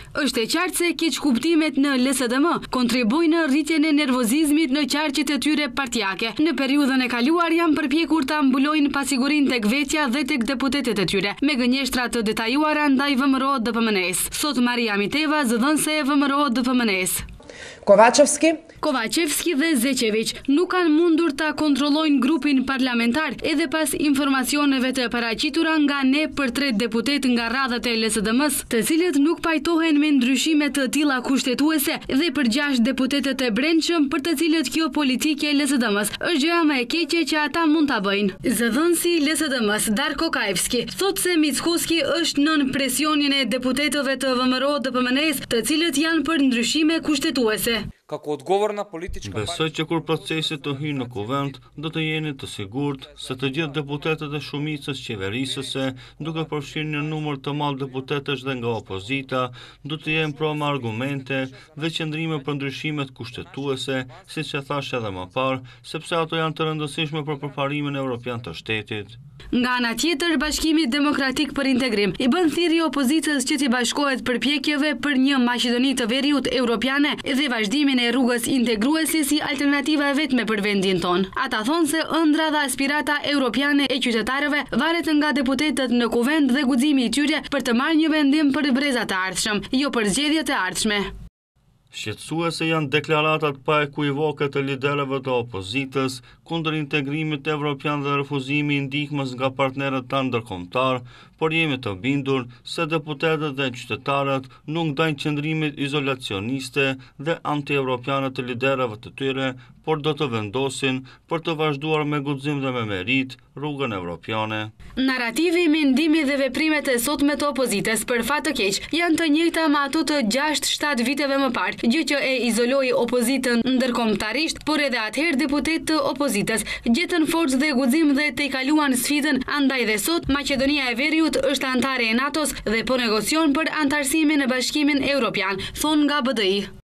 Është e qartë se keq kuptimet në LSDM kontribuojnë në rritjen e nervozizmit në qarqet e tyre partijake. Në periudhën e kaluar janë përpjekur ta mbulojnë pasigurinë tek vetja dhe tek deputetët e tyre, me gënjeshtra të detajuara ndaj VMRO-DPMNE-s. Sot Maria Miteva, zëdhënëse e VMRO-DPMNE-s. Kovacevski dhe Zečević nuk kanë mundur ta kontrollojnë grupin parlamentar edhe pas informacioneve të paraqitura nga ne për 3 deputet nga radhët e LSDM-s, të cilët nuk pajtohen me ndryshime të tilla kushtetuese, dhe për 6 deputetët e brendshëm për të cilët kjo politike e LSDM-s është gjëja më e keqe që ata mund ta bëjnë. Zëdhënësi i LSDM-s Darko Kaevski thotë se Mickoski është nën presionin e deputetëve të VMRO-DPMNE-s, të cilët janë për ndryshime kushtetuese. Besoj që kur procesi të hyjë në kuvend, do të jeni të sigurt se të gjithë deputetët e shumicës qeverisëse, duke përfshirë një numër të madh deputetësh dhe nga opozita, do të jenë pro me argumente dhe qëndrime për ndryshimet kushtetuese, siç e thash edhe më parë, sepse ato janë të rëndësishme për përparimin evropian të shtetit. Nga ana tjetër, Bashkimi Demokratik për Integrim i bën thirrje opozitës që t'i bashkohet përpjekjeve për një Maqedoni të Veriut europiane dhe vazhdimin e rrugës integruese si alternativa e vetme për vendin ton. Ata thonë se ëndra dhe aspirata europiane e qytetarëve varet nga deputetët në kuvend dhe guximi i tyre për të marrë një vendim për brezat e ardhshëm, jo për zgjedhjet e ardhshme. Shqetësuese janë deklaratat pa ekuivoke të liderëve të opozitës kundër integrimit evropian dhe refuzimi i ndihmës nga partnerët tanë ndërkombëtar, por jemi të bindur se deputetët dhe qytetarët nuk ndajnë qëndrimet izolacioniste dhe anti-evropiane të liderëve të tyre, por do të vendosin për të vazhduar me guxim dhe me merit rrugën evropiane. Narrativi, mendimi dhe veprimet e sotme të opozitës për fat të keq janë të njëjta me ato të 6-7 viteve më parë, gjë që e izoloi opozitën ndërkombëtarisht, por edhe atëherë deputetë të opozitës gjetën forcë dhe guxim dhe tejkaluan sfidën, andaj dhe sot Maqedonia e Veriut është antare e NATO-s dhe po negocion për antarësimin në Bashkimin Evropian, thonë nga BDI.